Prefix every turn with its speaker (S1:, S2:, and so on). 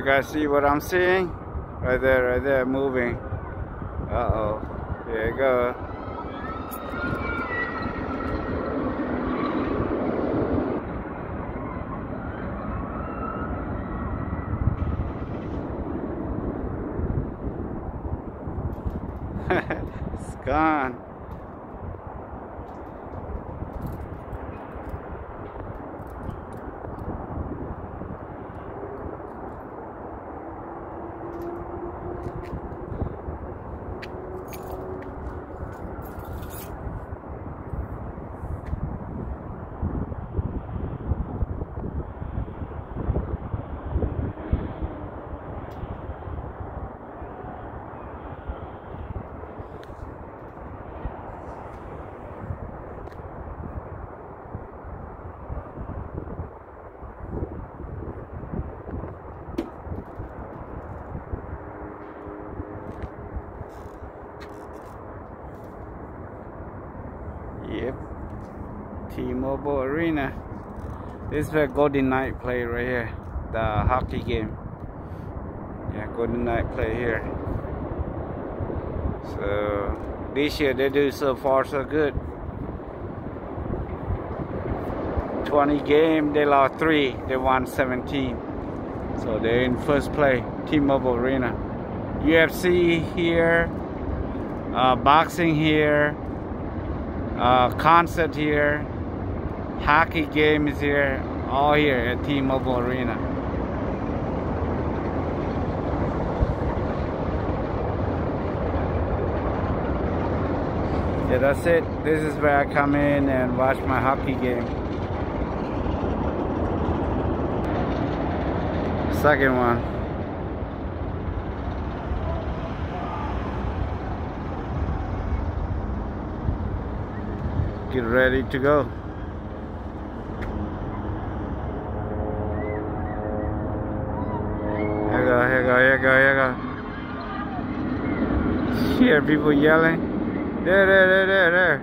S1: guys see what I'm seeing? Right there, moving. Uh-oh. There you go. It's gone. Yep, T-Mobile Arena. This is where Golden Knight play right here, the hockey game. Yeah, Golden Knight play here. So this year they do so far so good. 20 game, they lost 3, they won 17. So they're in first place, T-Mobile Arena. UFC here, boxing here, concert here, hockey games here, all here at T-Mobile Arena. Yeah, that's it. This is where I come in and watch my hockey game. Second one. Get ready to go. Here go. Hear people yelling. There.